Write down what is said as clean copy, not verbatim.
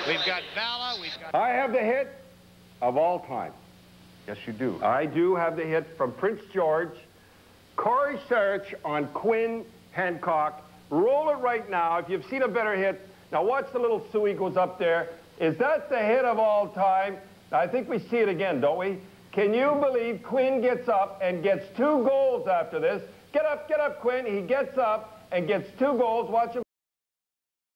We've got Vala. We've got... I have the hit of all time. Yes, you do. I do have the hit from Prince George. Cory Sarich on Quinn, Hancock. Roll it right now. If you've seen a better hit, now watch the little Suey goes up there. Is that the hit of all time? I think we see it again, don't we? Can you believe Quinn gets up and gets 2 goals after this? Get up, Quinn. He gets up and gets 2 goals. Watch him.